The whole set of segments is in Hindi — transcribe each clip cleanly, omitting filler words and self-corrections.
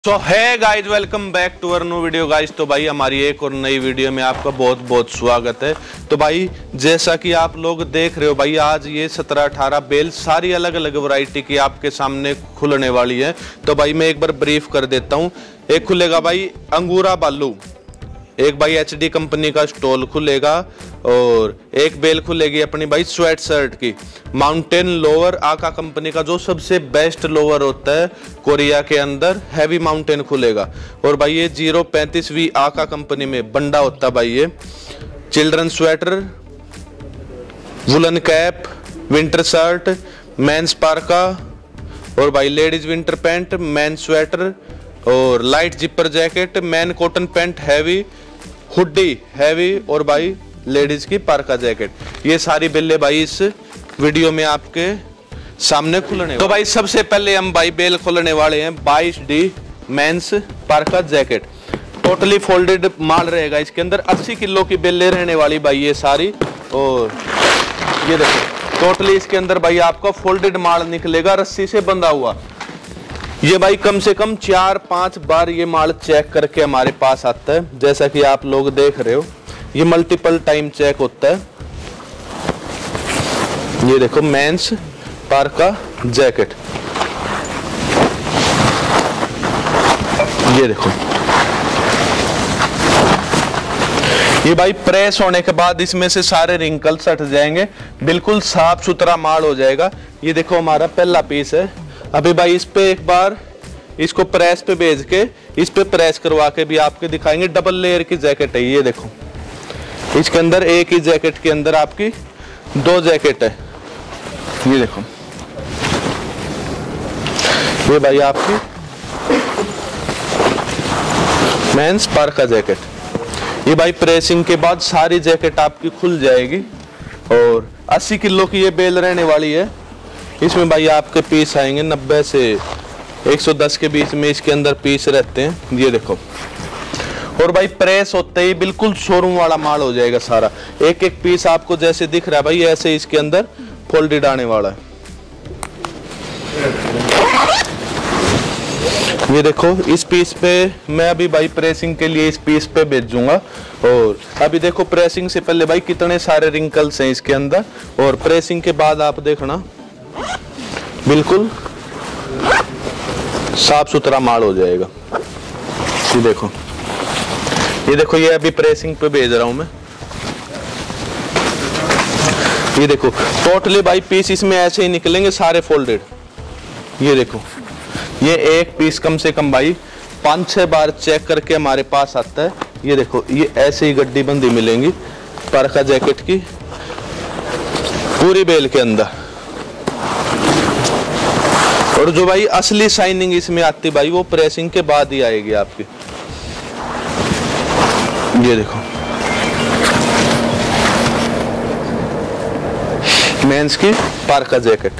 सो है guys, welcome back to our new video guys. तो भाई हमारी एक और नई वीडियो में आपका बहुत बहुत स्वागत है। तो भाई जैसा कि आप लोग देख रहे हो भाई, आज ये 17-18 बेल सारी अलग अलग वैरायटी की आपके सामने खुलने वाली है। तो भाई मैं एक बार ब्रीफ कर देता हूँ। एक खुलेगा भाई अंगूरा बालू, एक भाई एचडी कंपनी का स्टॉल खुलेगा, और एक बेल खुलेगी अपनी भाई स्वेट शर्ट की माउंटेन लोअर आका कंपनी का, जो सबसे बेस्ट लोअर होता है कोरिया के अंदर, हैवी माउंटेन खुलेगा। और भाई ये 035V आका कंपनी में बंडा होता है भाई। ये children sweater, woollen cap, winter shirt, men's parka, और भाई ladies winter pant, man sweater, और light zipper jacket, man cotton pant heavy, hoodie heavy, और भाई लेडीज की पार्का जैकेट। ये सारी बेले भाई इस वीडियो में आपके सामने खुलने। तो भाई सबसे पहले हम भाई बेल खोलने वाले हैं 22D men's parka jacket. Totally folded माल रहेगा इसके अंदर। 80 किलो की बेले रहने वाली भाई ये सारी। और ये देखो टोटली इसके अंदर भाई आपका फोल्डेड माल निकलेगा, रस्सी से बंधा हुआ। ये भाई कम से कम 4-5 बार ये माल चेक करके हमारे पास आता है। जैसा कि आप लोग देख रहे हो, ये मल्टीपल टाइम चेक होता है। ये देखो मेंस पार्का जैकेट, ये देखो। ये भाई प्रेस होने के बाद इसमें से सारे रिंकल्स हट जाएंगे, बिल्कुल साफ सुथरा माल हो जाएगा। ये देखो हमारा पहला पीस है। अभी भाई इस पे एक बार इसको प्रेस पे भेज के इस पे प्रेस करवा के भी आपके दिखाएंगे। डबल लेयर की जैकेट है। ये देखो इसके अंदर एक ही जैकेट के अंदर आपकी 2 जैकेट है। ये देखो ये भाई आपकी मेंस पार्का जैकेट। ये भाई प्रेसिंग के बाद सारी जैकेट आपकी खुल जाएगी। और 80 किलो की ये बेल रहने वाली है। इसमें भाई आपके पीस आएंगे 90 से 110 के बीच में इसके अंदर पीस रहते हैं। ये देखो। और भाई प्रेस होते ही बिल्कुल शोरूम वाला माल हो जाएगा सारा। एक एक पीस आपको जैसे दिख रहा है भाई, ऐसे इसके अंदर फोल्डेड आने वाला है। ये देखो इस पीस पे मैं अभी भाई प्रेसिंग के लिए इस पीस पे भेजूंगा। और अभी देखो प्रेसिंग से पहले भाई कितने सारे रिंकल्स हैं इसके अंदर, और प्रेसिंग के बाद आप देखना बिल्कुल साफ सुथरा माल हो जाएगा। ये देखो, ये देखो, ये अभी प्रेसिंग पे भेज रहा हूं मैं। ये देखो टोटली भाई पीस इसमें ऐसे ही निकलेंगे सारे फोल्डेड। ये देखो ये एक पीस कम से कम भाई 5-6 बार चेक करके हमारे पास आता है। ये देखो ये ऐसे ही गड्डी बंदी मिलेंगी पार्का जैकेट की पूरी बेल के अंदर। और जो भाई असली शाइनिंग इसमें आती भाई वो प्रेसिंग के बाद ही आएगी आपकी। ये देखो मेंस की पार्का जैकेट।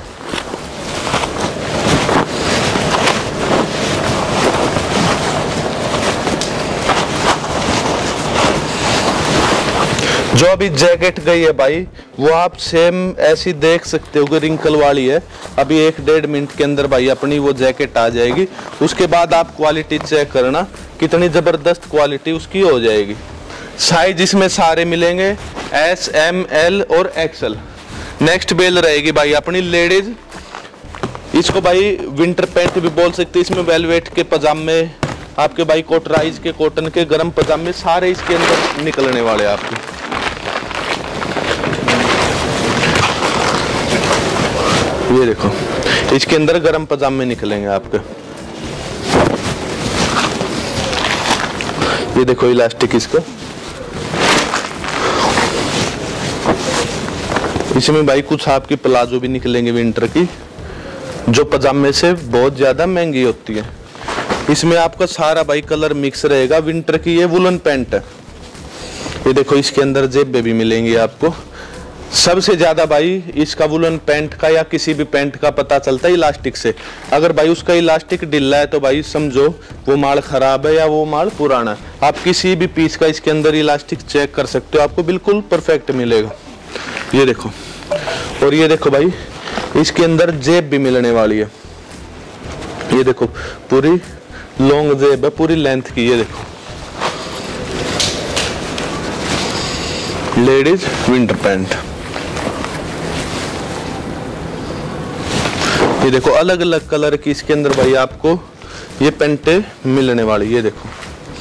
जो अभी जैकेट गई है भाई वो आप सेम ऐसी देख सकते हो कि रिंकल वाली है। अभी 1-1.5 मिनट के अंदर भाई अपनी वो जैकेट आ जाएगी। उसके बाद आप क्वालिटी चेक करना, कितनी जबरदस्त क्वालिटी उसकी हो जाएगी। साइज इसमें सारे मिलेंगे S, M, L और XL। नेक्स्ट बेल रहेगी भाई अपनी लेडीज। इसको भाई विंटर पैंट भी बोल सकते हैं। इसमें वेलवेट के पजामे आपके भाई, कोटराइज के कॉटन के गर्म पजामे सारे इसके अंदर निकलने वाले आपके। ये देखो इसके अंदर गर्म पजामे निकलेंगे आपके। ये देखो इलास्टिक इसका। इसमें भाई कुछ आपकी प्लाजो भी निकलेंगे विंटर की, जो पजामे से बहुत ज्यादा महंगी होती है। इसमें आपका सारा भाई कलर मिक्स रहेगा। विंटर की ये वुलन पैंट है। ये देखो इसके अंदर जेबें भी मिलेंगी आपको। सबसे ज्यादा भाई इसका वुलन पैंट का या किसी भी पैंट का पता चलता है इलास्टिक से। अगर भाई उसका इलास्टिक ढीला है तो भाई समझो वो माल खराब है या वो माल पुराना है। आप किसी भी पीस का इसके अंदर इलास्टिक चेक कर सकते हो, आपको बिल्कुल परफेक्ट मिलेगा। ये देखो, और ये देखो भाई इसके अंदर जेब भी मिलने वाली है। ये देखो पूरी लॉन्ग जेब है पूरी लेंथ की। ये देखो लेडीज विंटर पैंट। ये देखो अलग अलग कलर की इसके अंदर भाई आपको ये पैंटे मिलने वाली। ये देखो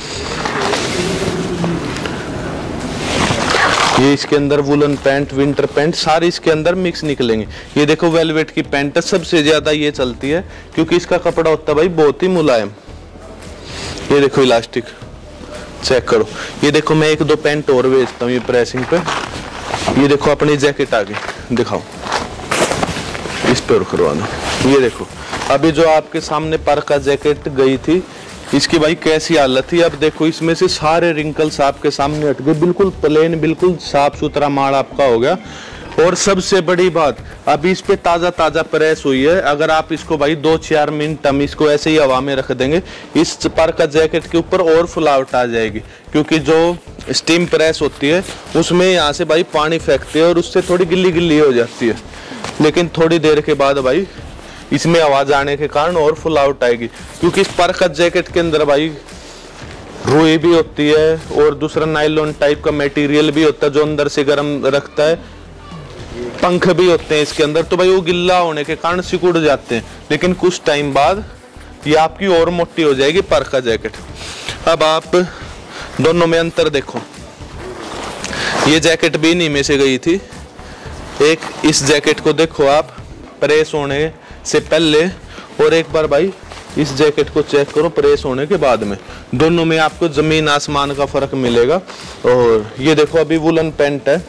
ये इसके अंदर वुलन पैंट, विंटर पैंट सारी इसके अंदर मिक्स निकलेंगे। ये देखो वेलवेट की पैंट है, सबसे ज्यादा ये चलती है क्योंकि इसका कपड़ा होता है भाई बहुत ही मुलायम। ये देखो इलास्टिक चेक करो। ये देखो मैं एक दो पैंट और बेचता हूँ ये प्रेसिंग पे। ये देखो अपनी जैकेट आगे दिखाओ, इस पे और करवा दो। ये देखो अभी जो आपके सामने पर का जैकेट गई थी इसकी भाई कैसी हालत थी। अब देखो इसमें से सारे रिंकल्स आपके सामने हट गए, बिल्कुल प्लेन, बिल्कुल साफ सुथरा माल आपका हो गया। और सबसे बड़ी बात अभी इस पे ताजा ताजा प्रेस हुई है। अगर आप इसको भाई 2-4 मिनट हम इसको ऐसे ही हवा में रख देंगे, इस पर का जैकेट के ऊपर और फुलावट आ जाएगी क्योंकि जो स्टीम प्रेस होती है उसमें यहाँ से भाई पानी फेंकते हैं और उससे थोड़ी गिल्ली गिल्ली हो जाती है। लेकिन थोड़ी देर के बाद भाई इसमें आवाज आने के कारण और फुलावट आएगी क्योंकि इस पर का जैकेट के अंदर भाई रुई भी होती है और दूसरा नायलॉन टाइप का मटेरियल भी होता है जो अंदर से गर्म रखता है। पंख भी होते हैं इसके अंदर, तो भाई वो गिल्ला होने के कारण सिकुड़ जाते हैं। लेकिन कुछ टाइम बाद ये आपकी और मोटी हो जाएगी पर का जैकेट। अब आप दोनों में अंतर देखो। ये जैकेट भी इन्हीं में से गई थी। एक इस जैकेट को देखो आप प्रेस होने से पहले और एक बार भाई इस जैकेट को चेक करो प्रेस होने के बाद में। दोनों में आपको जमीन आसमान का फर्क मिलेगा। और ये देखो अभी वुलन पैंट है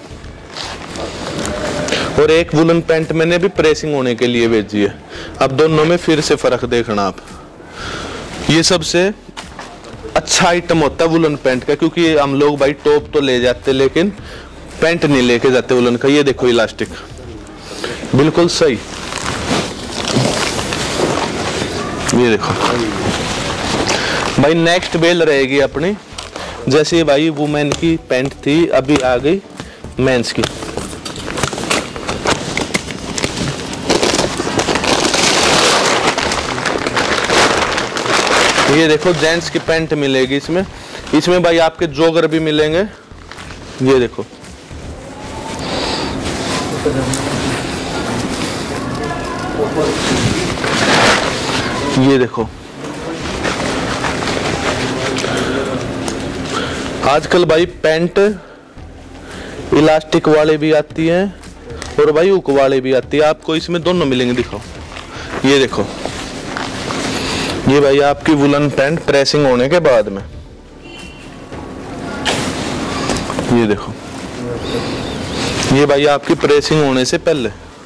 और एक वुलन पैंट मैंने भी प्रेसिंग होने के लिए भेजी है। अब दोनों में फिर से फर्क देखना आप। ये सबसे अच्छा आइटम होता है वुलन पैंट का क्योंकि हम लोग भाई टॉप तो ले जाते लेकिन पैंट नहीं लेके जाते वुलन का। ये देखो इलास्टिक बिल्कुल सही। ये देखो भाई नेक्स्ट बेल रहेगी अपनी। जैसे भाई वुमेन की पैंट थी अभी आ गई मेंस की। ये देखो जेंट्स की पैंट मिलेगी इसमें। इसमें भाई आपके जोगर भी मिलेंगे। ये देखो ये देखो आजकल भाई पैंट इलास्टिक वाले भी आती है और भाई हुक वाले भी आती है। आपको इसमें दोनों मिलेंगे। दिखाओ ये देखो ये भाई आपकी वुलन पैंट प्रेसिंग होने के बाद में। ये देखो ये भाई आपकी प्रेसिंग होने से पहले।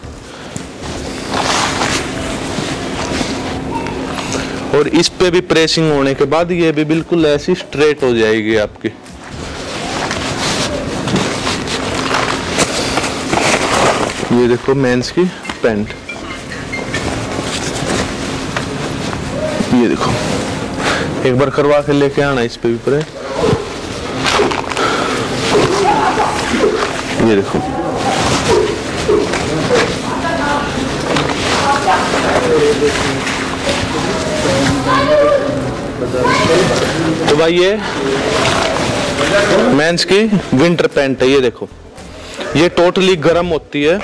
और इस पे भी प्रेसिंग होने के बाद ये भी बिल्कुल ऐसी स्ट्रेट हो जाएगी आपकी। ये देखो मेंस की पैंट। ये देखो एक बार करवा के लेके आना इस पे भी प्रेस। ये देखो तो भाई ये मेंस की विंटर पैंट है। ये देखो ये टोटली गर्म होती है।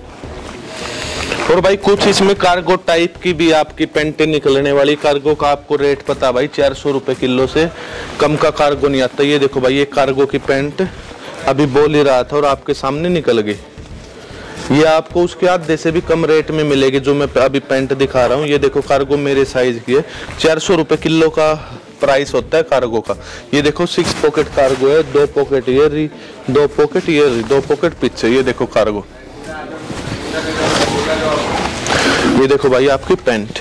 और भाई कुछ इसमें कार्गो टाइप की भी आपकी पैंटें निकलने वाली। कार्गो का आपको रेट पता भाई 400 रुपए किलो से कम का कार्गो नहीं आता। ये देखो भाई ये कार्गो की पैंट अभी बोल ही रहा था और आपके सामने निकल गई। ये आपको उसके आधे से भी कम रेट में मिलेगी जो मैं अभी पैंट दिखा रहा हूँ। ये देखो कार्गो मेरे साइज की है। 400 रुपए किलो का प्राइस होता है कार्गो का। ये देखो 6 पॉकेट कार्गो है। 2 पॉकेट ये रही, 2 पॉकेट ये रही, 2 पॉकेट पीछे। ये देखो कार्गो। ये देखो भाई आपकी पैंट।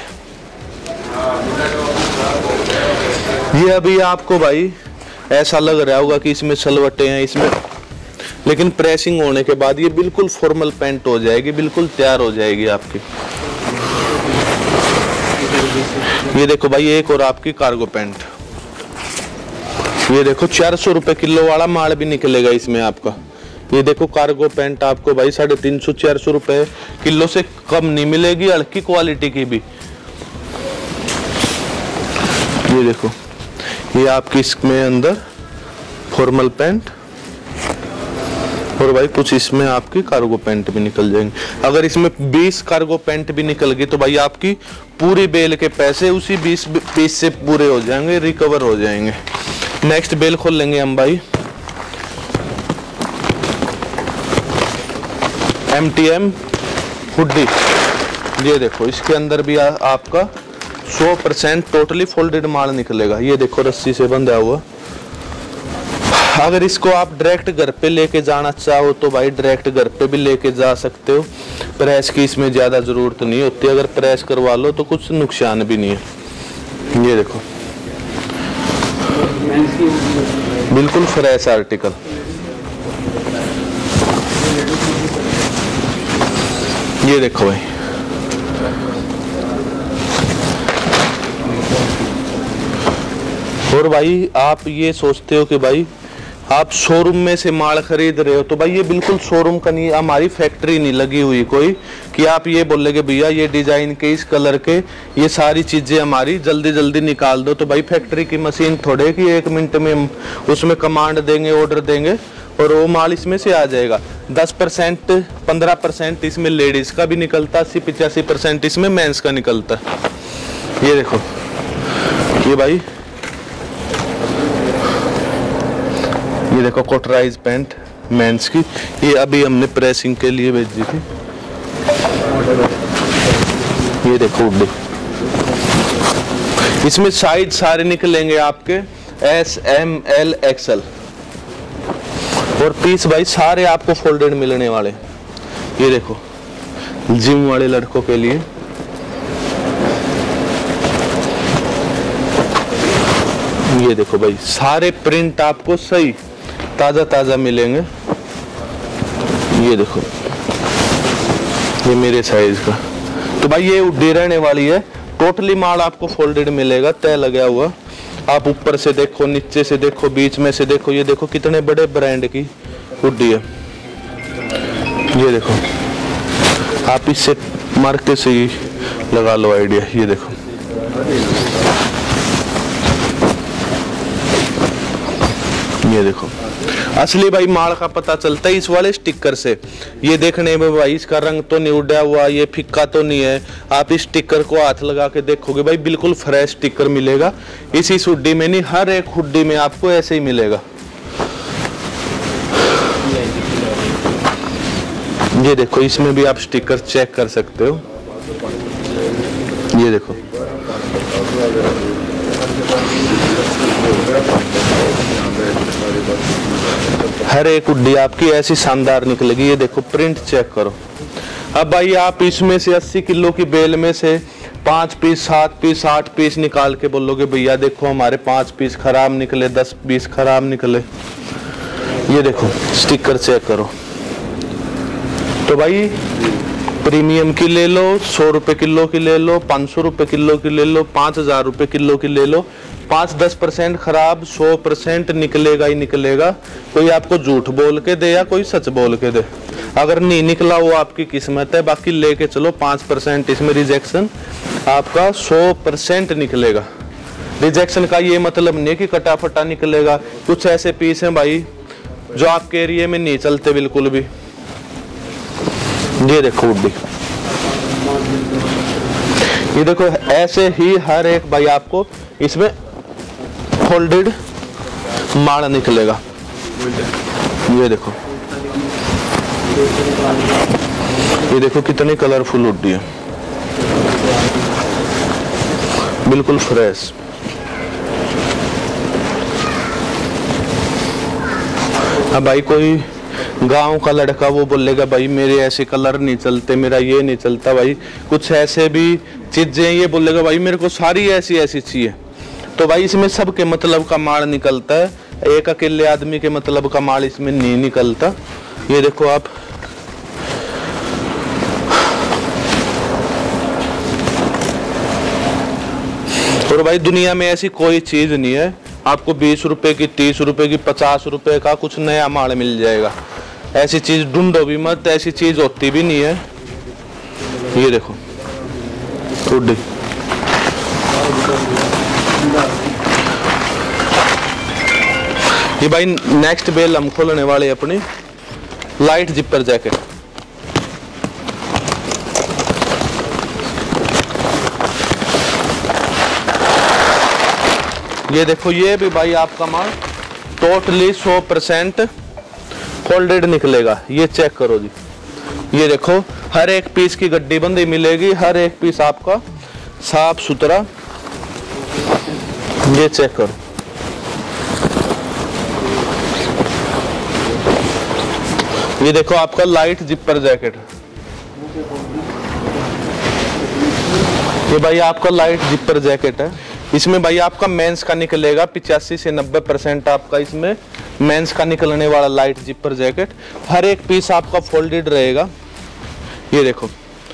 ये अभी आपको भाई ऐसा लग रहा होगा कि इसमें सलवटे हैं इसमें, लेकिन प्रेसिंग होने के बाद ये बिल्कुल फॉर्मल पैंट हो जाएगी, बिल्कुल तैयार हो जाएगी आपकी। ये देखो भाई एक और आपकी कार्गो पैंट। ये देखो 400 रुपए किलो वाला माल भी निकलेगा इसमें आपका। ये देखो कार्गो पैंट आपको भाई 350-400 रुपए किलो से कम नहीं मिलेगी, हल्की क्वालिटी की भी। ये देखो, ये आपकी इसमें अंदर फॉर्मल पैंट और भाई कुछ इसमें आपकी कार्गो पैंट भी निकल जाएंगे। अगर इसमें 20 कार्गो पैंट भी निकल गई तो भाई आपकी पूरी बेल के पैसे उसी 20 पीस से पूरे हो जाएंगे, रिकवर हो जाएंगे। नेक्स्ट बेल खोल लेंगे हम भाई। MTM हुडी, ये देखो इसके अंदर भी आपका 100% टोटली फोल्डेड माल निकलेगा। ये देखो रस्सी से बंधा हुआ। अगर इसको आप डायरेक्ट घर पे लेके जाना चाहो तो भाई डायरेक्ट घर पे भी लेके जा सकते हो। प्रेस की इसमें ज़्यादा ज़रूरत नहीं होती, अगर प्रेस करवा लो तो कुछ नुकसान भी नहीं है। ये देखो बिल्कुल फ्रेश आर्टिकल। ये देखो भाई, और भाई आप ये सोचते हो कि भाई आप शोरूम में से माल खरीद रहे हो तो भाई ये बिल्कुल शोरूम का नहीं, हमारी फैक्ट्री नहीं लगी हुई कोई कि आप ये बोलेगे भैया ये डिजाइन के इस कलर के ये सारी चीजें हमारी जल्दी जल्दी निकाल दो। तो भाई फैक्ट्री की मशीन थोड़े कि 1 मिनट में हम उसमें कमांड देंगे, ऑर्डर देंगे और वो माल इसमें से आ जाएगा। 10% 15% इसमें लेडीज का भी निकलता, 80-85% इसमें मेंस का निकलता। ये देखो, ये भाई ये देखो कॉटराइज पैंट मेंस की, ये अभी हमने प्रेसिंग के लिए भेजी थी। ये देखो हुडी, इसमें साइज सारे निकलेंगे आपके S, M, L, XL और पीस भाई सारे आपको फोल्डेड मिलने वाले। ये देखो जिम वाले लड़कों के लिए। ये देखो भाई सारे प्रिंट आपको सही ताजा ताजा मिलेंगे। ये देखो ये मेरे साइज का। तो भाई ये हुडी रहने वाली है, टोटली माल आपको फोल्डेड मिलेगा, तय लगा हुआ। आप ऊपर से देखो, नीचे से देखो, बीच में से देखो। ये देखो कितने बड़े ब्रांड की हुडी है। ये देखो आप इससे मार्के से ही लगा लो आइडिया। ये देखो ये देखो असली भाई माल का पता चलता है इस वाले स्टिकर से। ये देखने में भाई इसका रंग तो नहीं उड़ा हुआ, ये फिक्का तो नहीं है। आप इस स्टिकर को हाथ लगा के देखोगे भाई बिल्कुल फ्रेश स्टिकर मिलेगा। इसी हुडी में नहीं, हर एक हुडी में आपको ऐसे ही मिलेगा। ये देखो इसमें भी आप स्टिकर चेक कर सकते हो। ये देखो हर एक हुडी आपकी ऐसी शानदार निकलेगी। ये देखो प्रिंट चेक करो। अब भाई आप इसमें से 80 किलो की बेल में से 5 पीस 7 पीस 8 पीस निकाल के बोलोगे भैया देखो हमारे 5 पीस खराब निकले, 10 पीस खराब निकले। ये देखो स्टिकर चेक करो। तो भाई प्रीमियम की ले लो, 100 रुपए किलो की ले लो, 500 रुपए किलो की ले लो, 5000 रुपए किलो की ले लो। 5-10% खराब 100% निकलेगा ही निकलेगा। कोई आपको झूठ बोल के दे या कोई सच बोल के दे, अगर नहीं निकला वो आपकी किस्मत है। बाकी लेके चलो 5% इसमें रिजेक्शन आपका 100% निकलेगा। रिजेक्शन का ये मतलब नहीं कि कटा फटा निकलेगा। कुछ ऐसे पीस हैं भाई जो आपके एरिया में नहीं चलते बिल्कुल भी। ये देखो हुडी, ये देखो ऐसे ही हर एक भाई आपको इसमें फोल्डेड माल निकलेगा। ये देखो, ये देखो कितनी कलरफुल हुडी है, बिल्कुल फ्रेश। अब भाई कोई गांव का लड़का वो बोलेगा भाई मेरे ऐसे कलर नहीं चलते, मेरा ये नहीं चलता। भाई कुछ ऐसे भी चीजें ये बोलेगा भाई मेरे को सारी ऐसी ऐसी चाहिए। तो भाई इसमें सबके मतलब का माल निकलता है, एक अकेले आदमी के मतलब का माल इसमें नहीं निकलता। ये देखो आप, और भाई दुनिया में ऐसी कोई चीज नहीं है आपको 20 रुपए की, 30 रुपए की, 50 रुपए का कुछ नया माल मिल जाएगा। ऐसी चीज ढूंढो भी मत, ऐसी चीज होती भी नहीं है। ये देखो हुडी। ये भाई नेक्स्ट बेल हम खोलने वाले अपनी लाइट जिपर जैकेट। ये देखो, ये भी भाई आपका माल टोटली 100% फोल्डेड निकलेगा। ये चेक करो जी, ये देखो हर एक पीस की गड्डी बंदी मिलेगी, हर एक पीस आपका साफ सुथरा। ये चेक करो, ये देखो आपका लाइट जिपर जैकेट। ये भाई आपका लाइट जिपर जैकेट है। इसमें भाई आपका मेंस का निकलेगा 85 से 90% आपका इसमें मेंस का निकलने वाला लाइट जिपर जैकेट। हर एक पीस आपका फोल्डेड रहेगा। ये देखो,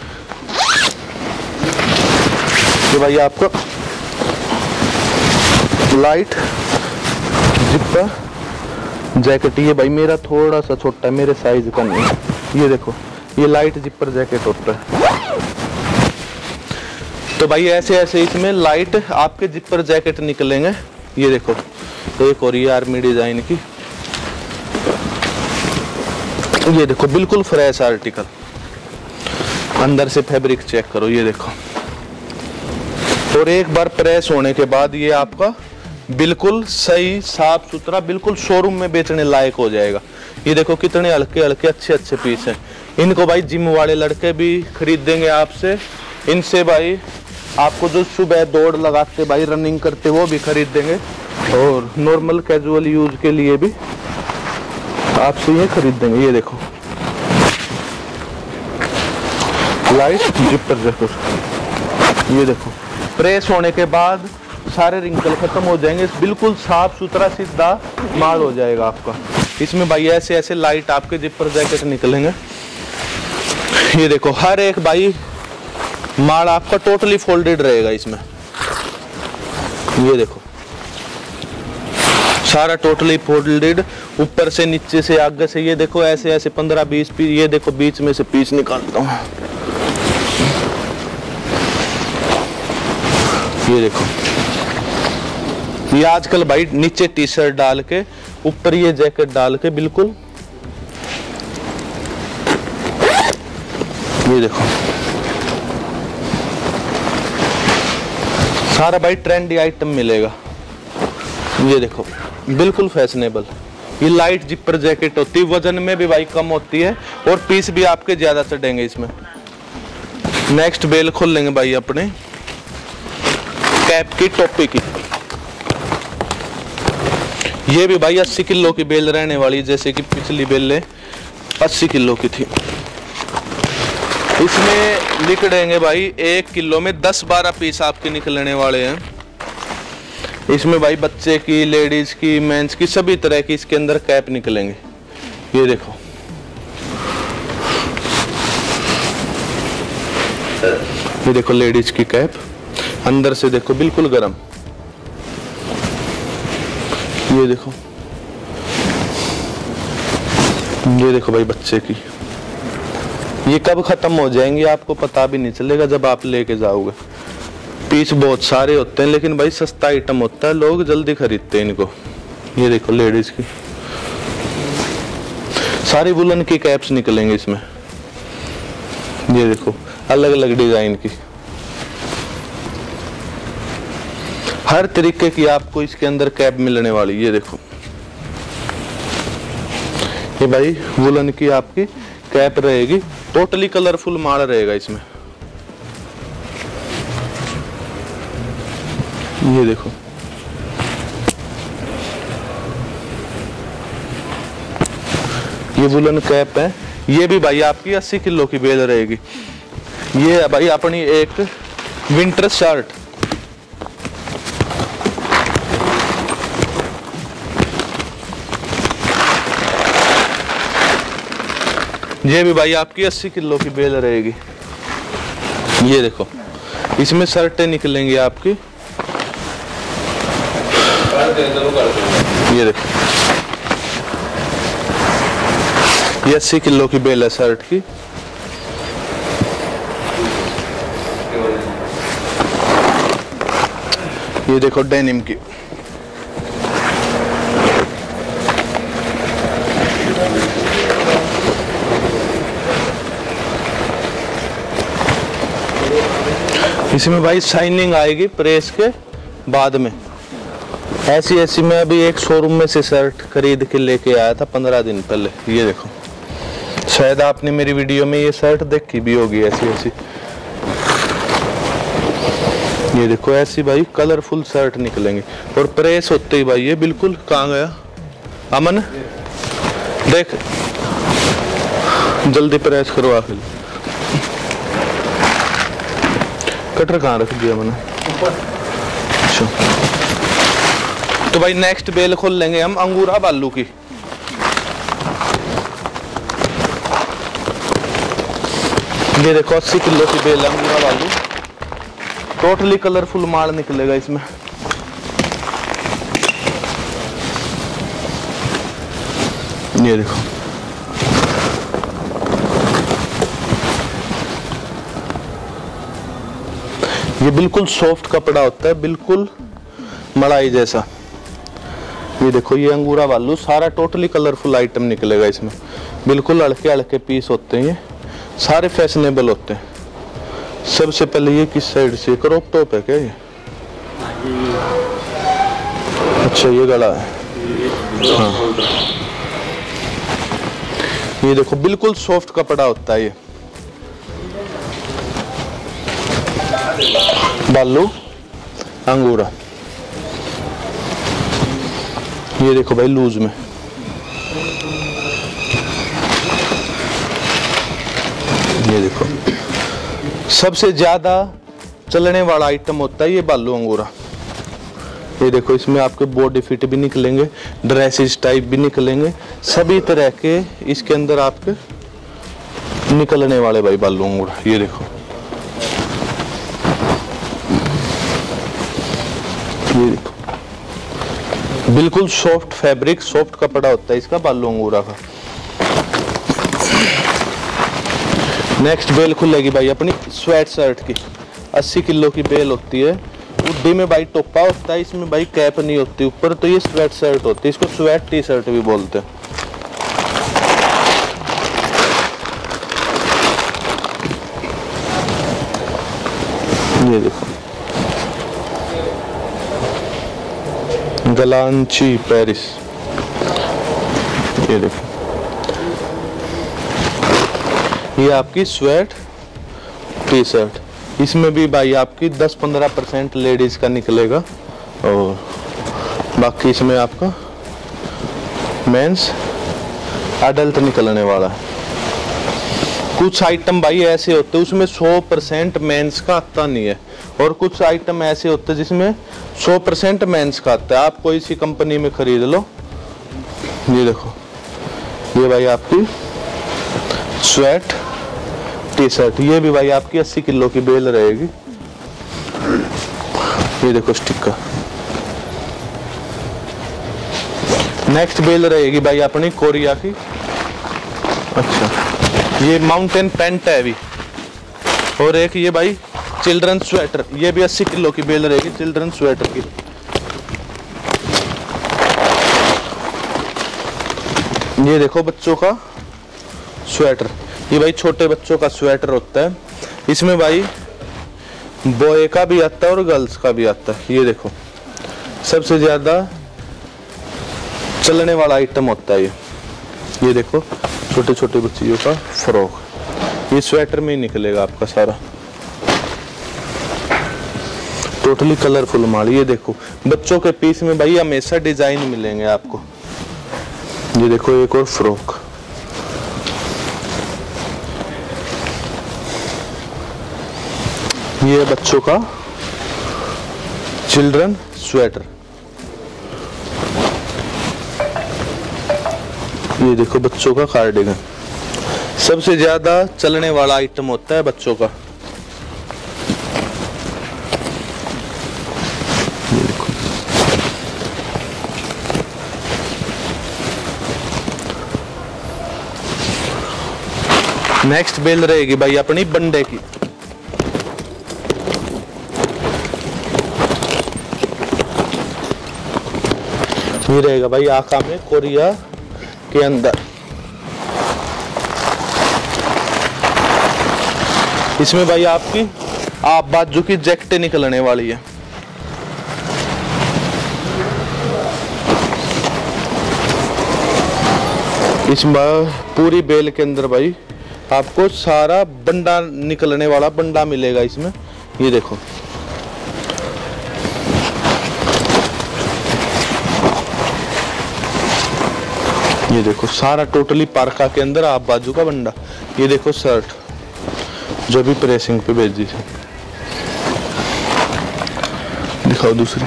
ये भाई आपका लाइट जिपर जैकेट। ये भाई मेरा थोड़ा सा छोटा है, मेरे साइज का नहीं है। ये देखो, ये लाइट जिपर जैकेट होता है। तो भाई ऐसे ऐसे इसमें लाइट आपके जिपर जैकेट निकलेंगे। ये देखो, एक और ये आर्मी डिजाइन की। ये देखो बिल्कुल फ्रेश आर्टिकल, अंदर से फैब्रिक चेक करो। ये देखो, और एक बार प्रेस होने के बाद ये आपका बिल्कुल सही साफ सुथरा बिल्कुल शोरूम में बेचने लायक हो जाएगा। ये देखो कितने हल्के हल्के अच्छे अच्छे पीस हैं। इनको भाई जिम वाले लड़के भी खरीदेंगे आपसे। इनसे भाई आपको जो सुबह दौड़ लगाते भाई रनिंग करते वो भी खरीदेंगे, और नॉर्मल कैजुअल यूज के लिए भी आपसे ये खरीदेंगे। ये देखो लाइट जिपर जैकेट। ये देखो प्रेस होने के बाद सारे रिंकल खत्म हो जाएंगे, बिल्कुल साफ सुथरा सीधा माल हो जाएगा आपका। इसमें भाई ऐसे ऐसे लाइट आपके जिपर जैकेट निकलेंगे। ये देखो हर एक भाई माल आपका टोटली फोल्डेड रहेगा इसमें। ये देखो सारा टोटली फोल्डेड, ऊपर से नीचे से आगे से। ये देखो ऐसे ऐसे 15-20 पीस। ये देखो बीच में से पीस निकालता हूँ। ये देखो, ये आजकल भाई नीचे टी शर्ट डाल के ऊपर ये जैकेट डाल के बिल्कुल। ये देखो सारा भाई ट्रेंडी आइटम मिलेगा। ये देखो बिल्कुल फैशनेबल। ये लाइट जिपर जैकेट होती है, वजन में भी भाई कम होती है और पीस भी आपके ज्यादा चढ़ेंगे इसमें। नेक्स्ट बेल खोल लेंगे भाई अपने कैप की टोपी की। ये भी भाई 80 किलो की बेल रहने वाली, जैसे कि पिछली बेल 80 किलो की थी। इसमें निकलेंगे भाई 1 किलो में 10-12 पीस आपके निकलने वाले हैं। इसमें भाई बच्चे की, लेडीज की, मेंस की, सभी तरह की इसके अंदर कैप निकलेंगे। ये देखो, ये देखो लेडीज की कैप, अंदर से देखो बिल्कुल गरम। ये देखो, ये देखो भाई बच्चे की। ये कब खत्म हो जाएंगे आपको पता भी नहीं चलेगा जब आप लेके जाओगे। पीस बहुत सारे होते हैं, लेकिन भाई सस्ता आइटम होता है, लोग जल्दी खरीदते हैं इनको। ये देखो लेडीज की सारी वुलन की कैप्स निकलेंगे इसमें। ये देखो अलग अलग डिजाइन की, हर तरीके की आपको इसके अंदर कैप मिलने वाली। ये देखो, ये भाई वुलन की आपकी कैप रहेगी, टोटली कलरफुल माल रहेगा इसमें। ये देखो, ये वुलन कैप है। ये भी भाई आपकी 80 किलो की बेल रहेगी। ये है भाई अपनी एक विंटर शर्ट। ये भी भाई आपकी 80 किलो की बेल रहेगी। ये देखो इसमें शर्टें निकलेंगी आपकी। ये देखो ये 80 किलो की बेल है शर्ट की। ये देखो डेनिम की। इसमें भाई शाइनिंग आएगी प्रेस के बाद में। ऐसी मैं अभी एक शोरूम में से शर्ट खरीद के लेके आया था 15 दिन पहले। ये देखो, शायद आपने मेरी वीडियो में ये शर्ट देखी भी होगी ऐसी। ये देखो ऐसी भाई कलरफुल शर्ट निकलेंगे और प्रेस होते ही भाई ये बिल्कुल। कहाँ गया अमन, देख जल्दी प्रेस करवा के। कटर कहाँ रख दिया मैंने? अच्छा, तो भाई नेक्स्ट बेल खोल लेंगे हम अंगूरा बालू की। ये देखो 80 किलो की बेल अंगूरा बालू, टोटली कलरफुल माल निकलेगा इसमें। ये देखो, ये बिल्कुल सॉफ्ट कपड़ा होता है, बिल्कुल मलाई जैसा। ये देखो ये अंगूरा बालू, सारा टोटली कलरफुल आइटम निकलेगा इसमें। बिल्कुल हल्के हल्के पीस होते हैं, ये सारे फैशनेबल होते हैं। सबसे पहले ये किस साइड से क्रॉप टॉप है क्या ये? अच्छा ये गला है। हाँ, ये देखो बिल्कुल सॉफ्ट कपड़ा होता है ये बालू अंगूरा। ये देखो भाई लूज में। ये देखो सबसे ज्यादा चलने वाला आइटम होता है ये बालू अंगूरा। ये देखो इसमें आपके बॉडी फिट भी निकलेंगे, ड्रेसेस टाइप भी निकलेंगे, सभी तरह के इसके अंदर आपके निकलने वाले भाई बालू अंगूरा। ये देखो, ये देखो बिल्कुल सॉफ्ट फैब्रिक, सॉफ्ट कपड़ा होता है इसका बालू अंगूरा का। नेक्स्ट बेल खुलेगी भाई अपनी स्वेट शर्ट की। 80 किलो की बेल होती है, उड्डी में भाई टोपा होता है, इसमें भाई कैप नहीं होती ऊपर, तो ये स्वेट शर्ट होती है। इसको स्वेट टी शर्ट भी बोलते हैं। ये देखो गलांची पेरिस। ये देखो ये आपकी स्वेट टी शर्ट, इसमें भी भाई आपकी 10-15% लेडीज का निकलेगा और बाकी इसमें आपका मेंस अडल्ट निकलने वाला है। कुछ आइटम भाई ऐसे होते हैं उसमें 100% मेंस का आता नहीं है, और कुछ आइटम ऐसे होते हैं जिसमें 100% मेंस का आता है। आप कोई सी कंपनी में खरीद लो। ये देखो ये भाई आपकी स्वेट टी शर्ट, ये भी भाई आपकी 80 किलो की बेल रहेगी। ये देखो स्टिकर। नेक्स्ट बेल रहेगी भाई अपनी कोरिया की। अच्छा ये माउंटेन पैंट है अभी, और एक ये भाई चिल्ड्रन स्वेटर, ये भी 80 किलो की बेल रहेगी चिल्ड्रन स्वेटर की। ये देखो बच्चों का स्वेटर, ये भाई छोटे बच्चों का स्वेटर होता है। इसमें भाई बॉय का भी आता है और गर्ल्स का भी आता है। ये देखो सबसे ज्यादा चलने वाला आइटम होता है ये देखो छोटे छोटे बच्चियों का फ्रॉक, ये स्वेटर में ही निकलेगा आपका सारा, टोटली कलरफुल माल। ये देखो बच्चों के पीस में भाई हमेशा डिजाइन मिलेंगे आपको। ये देखो एक और फ्रॉक, ये बच्चों का चिल्ड्रन स्वेटर। ये देखो बच्चों का कार्डिगन, सबसे ज्यादा चलने वाला आइटम होता है बच्चों का। ये देखो नेक्स्ट बेल रहेगी भाई अपनी बंडे की। ये रहेगा भाई आका में कोरिया के अंदर। इसमें भाई आपकी आप बाजू की जैकेट निकलने वाली है। इसमें पूरी बेल के अंदर भाई आपको सारा बंडा निकलने वाला बंडा मिलेगा इसमें। ये देखो, ये देखो सारा टोटली पार्का के अंदर आप बाजू का बंडा। ये देखो शर्ट जो भी प्रेसिंग पे भेज दी थी, दिखाओ दूसरी।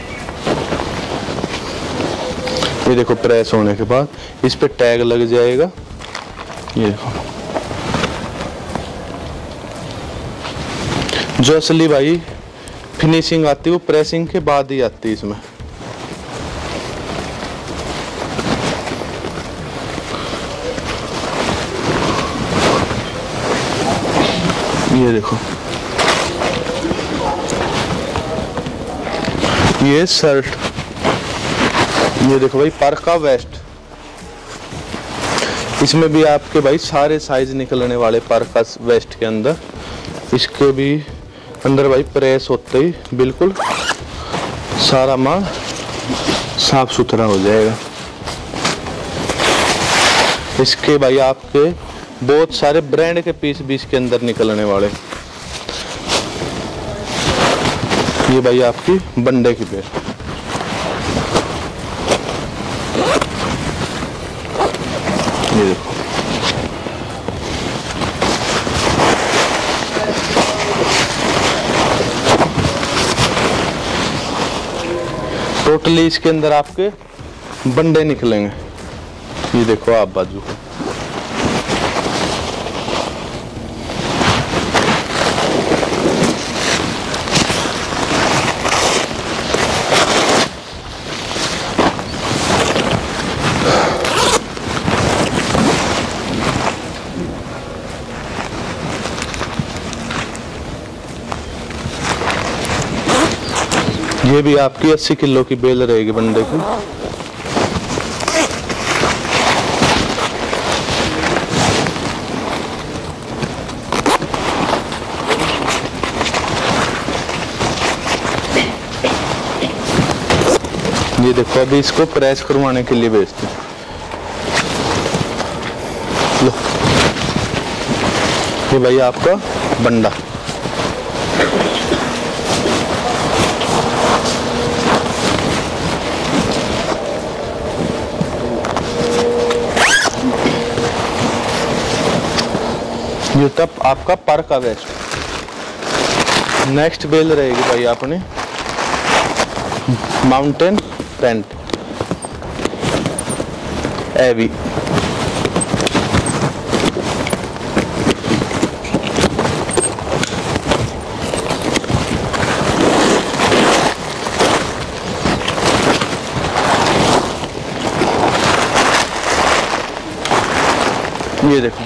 ये देखो प्रेस होने के बाद इस पे टैग लग जाएगा। ये देखो जो असली भाई फिनिशिंग आती है वो प्रेसिंग के बाद ही आती है इसमें। ये देखो ये शर्ट, ये देखो भाई पार्का वेस्ट। इसमें भी आपके भाई सारे साइज निकलने वाले पार्का वेस्ट के अंदर। इसके भी अंदर भाई प्रेस होते ही बिल्कुल सारा माल साफ सुथरा हो जाएगा। इसके भाई आपके बहुत सारे ब्रांड के पीस भी इसके अंदर निकलने वाले। ये भाई आपकी बंडे की पेड़। ये देखो टोटली इसके अंदर आपके बंडे निकलेंगे। ये देखो आप बाजू को, ये भी आपकी 80 किलो की बेल रहेगी बंडे की। ये देखो अभी इसको प्रेस करवाने के लिए भेजते हैं। लो ये भाई आपका बंडा। ये तब आपका पार्का वेस्ट। नेक्स्ट बेल रहेगी भाई अपने माउंटेन पैंट एवी। ये देखो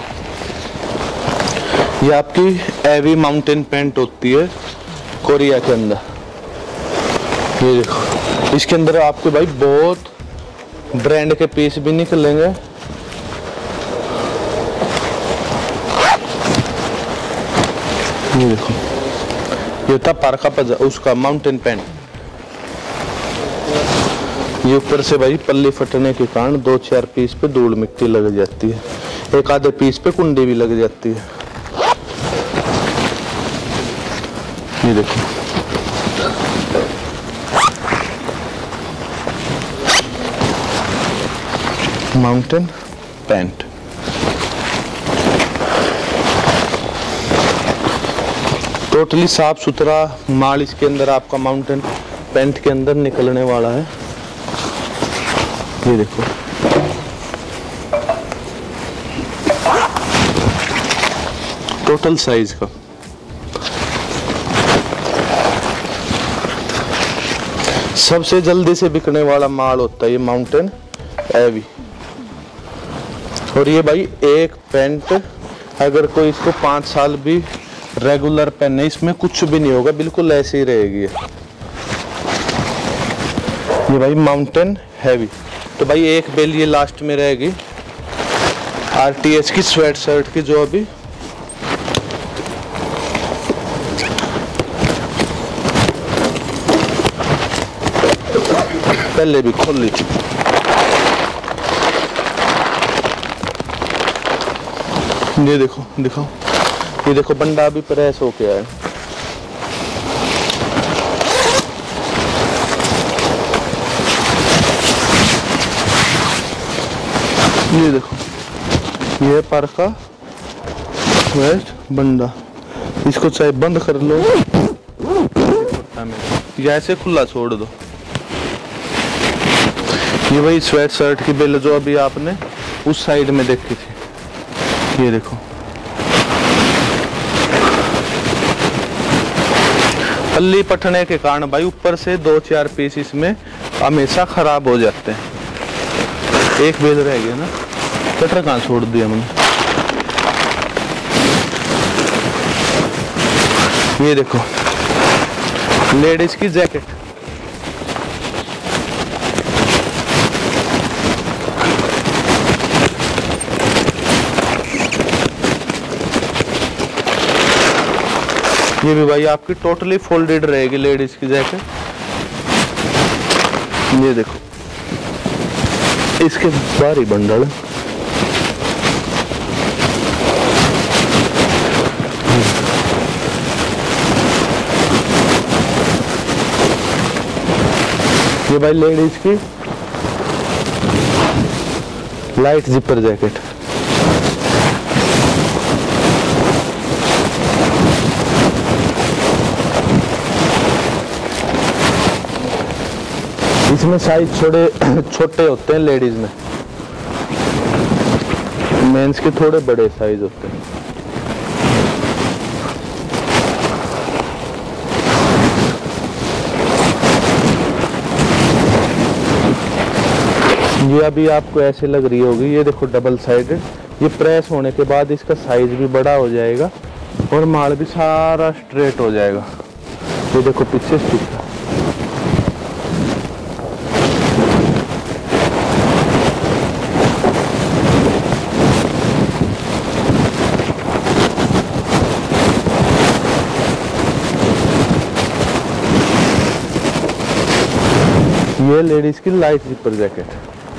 ये आपकी एवी माउंटेन पैंट होती है कोरिया के अंदर। ये देखो इसके अंदर आपके भाई बहुत ब्रांड के पीस भी निकलेंगे। ये देखो ये था पार्का पजा उसका माउंटेन पैंट। ये ऊपर से भाई पल्ली फटने के कारण 2-4 पीस पे धूल मिट्टी लग जाती है, एक आधे पीस पे कुंडी भी लग जाती है। ये देखो माउंटेन पैंट। टोटली साफ सुथरा माल इसके अंदर आपका माउंटेन पैंट के अंदर निकलने वाला है। ये देखो टोटल साइज का। सबसे जल्दी से बिकने वाला माल होता है ये माउंटेन एवी। और ये भाई एक पैंट अगर कोई इसको 5 साल भी रेगुलर पहने इसमें कुछ भी नहीं होगा, बिल्कुल ऐसे ही रहेगी ये भाई माउंटेन हैवी। तो भाई एक बेल ये लास्ट में रहेगी आरटीएच की स्वेट शर्ट की, जो अभी पहले भी खोल ली थी। ये देखो, दिखाओ, ये देखो बंडा अभी प्रेस होके आया। ये देखो, ये पर का वेस्ट बंडा, इसको चाहे बंद कर लो या ऐसे खुला छोड़ दो। ये वही स्वेट शर्ट की बेल जो अभी आपने उस साइड में देखी थी। ये देखो, पल्ली पटने के कारण भाई ऊपर से 2-4 पीस इसमें हमेशा खराब हो जाते हैं। एक बेल रह गया ना, कटर कहाँ छोड़ दिया मैंने। ये देखो लेडीज की जैकेट, ये भी भाई आपकी टोटली फोल्डेड रहेगी लेडीज की जैकेट। ये देखो, इसके भारी बंडल, ये भाई लेडीज की लाइट जिपर जैकेट। इसमें साइज छोटे होते हैं लेडीज में, मेंस के थोड़े बड़े साइज होते हैं। ये अभी आपको ऐसे लग रही होगी, ये देखो डबल साइडेड, ये प्रेस होने के बाद इसका साइज भी बड़ा हो जाएगा और माल भी सारा स्ट्रेट हो जाएगा। ये देखो पीछे स्टिच, ये लेडीज की लाइट जिपर जैकेट।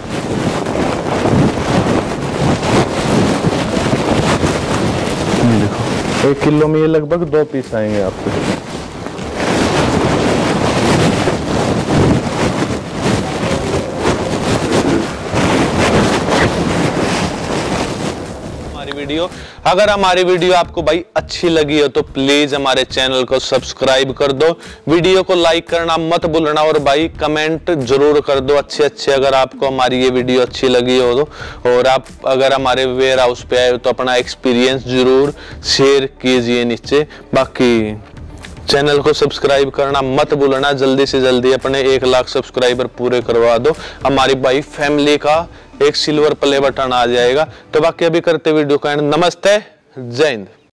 देखो 1 किलो में ये लगभग 2 पीस आएंगे आपको। अगर हमारी वीडियो आपको भाई अच्छी लगी हो तो प्लीज हमारे चैनल को सब्सक्राइब कर दो, वीडियो को लाइक करना मत भूलना और भाई कमेंट जरूर कर दो अच्छे अगर आपको हमारी ये वीडियो अच्छी लगी हो तो। और आप अगर हमारे वेयर हाउस पे आए हो तो अपना एक्सपीरियंस जरूर शेयर कीजिए नीचे। बाकी चैनल को सब्सक्राइब करना मत भूलना, जल्दी से जल्दी अपने 1 लाख सब्सक्राइबर पूरे करवा दो, हमारी भाई फैमिली का एक सिल्वर प्ले बटन आ जाएगा। तो बाकी अभी करते वीडियो का एंड। नमस्ते, जय हिंद।